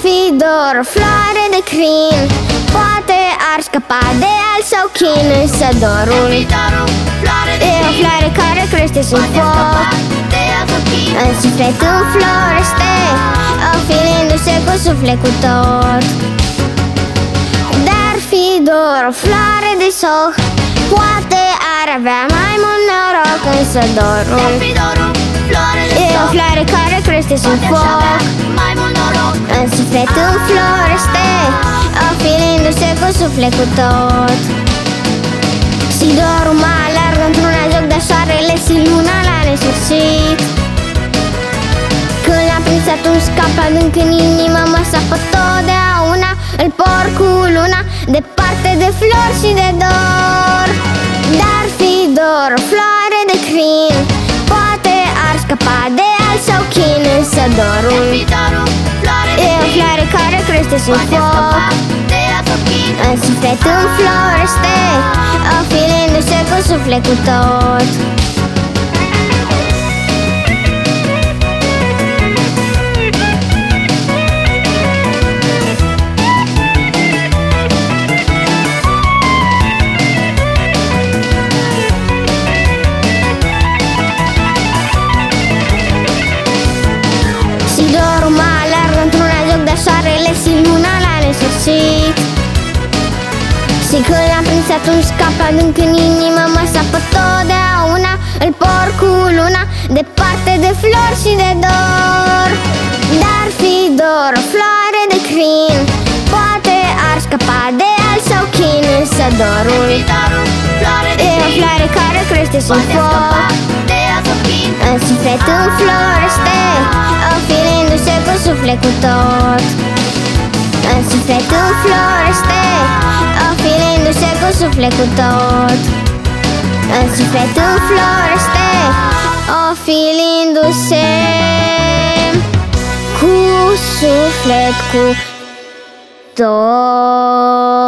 fi doar o floare de crin, poate ar scăpa de al său chin. Însă dorul e o floare care crește sub foc, în suflet înflorește, ofilindu-se cu sufletul tot. Dar fi doar o floare de soc, poate ar avea mai mult noroc. Însă dorul e o floare care crește sub foc, în suflet înflorește, ofilindu-se cu sufletul tot. Și dorul mă alargă într-una joc de soarele și luna la nesfârșit. Când l-am prins atunci scap adânc în inimă, mă sapă totdeauna, îl por cu luna, departe de flori și de dor. Dar fi doar o floare de crin, poate ar scăpa de al său chin. Însă dorul e o floare care crește sub foc, în suflet înflorește, ofilindu-se cu sufletul tot. Și dorul mă alargă într-una joc de soarele și luna la nesfârșit. Și când l-am prins atunci scap adânc în inimă, mă sapă totdeauna, îl por cu luna, departe de flori și de dor. Dar fi doar o floare de crin, poate ar scăpa de al său chin. Însă dorul e o floare care crește sub foc, în suflet înflorește, ofilindu-se cu sufletul tot. În suflet înflorește, ofilindu-se cu sufletul tot. În suflet înflorește, ofilindu-se cu sufletul tot.